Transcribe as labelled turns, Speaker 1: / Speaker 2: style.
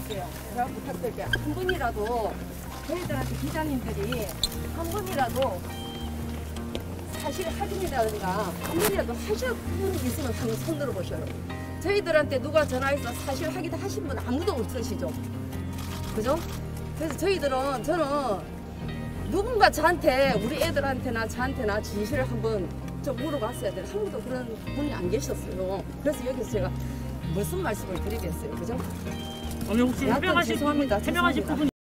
Speaker 1: 있어요. 제가 부탁드릴게요. 한 분이라도 저희들한테 기자님들이 한 분이라도 사실 확인이라든가 한 분이라도 하실 분 있으면 한번 손 들어보셔요. 저희들한테 누가 전화해서 사실 확인 하신 분 아무도 없으시죠? 그죠? 그래서 저는 누군가 저한테, 우리 애들한테나 저한테나 진실을 한번 좀 물어봤어야 돼요. 한 번도 그런 분이 안 계셨어요. 그래서 여기서 제가 무슨 말씀을 드리겠어요. 그죠?
Speaker 2: 어머니 혹시 해명하실 부분,
Speaker 1: 죄송합니다.
Speaker 2: 해명하실 부분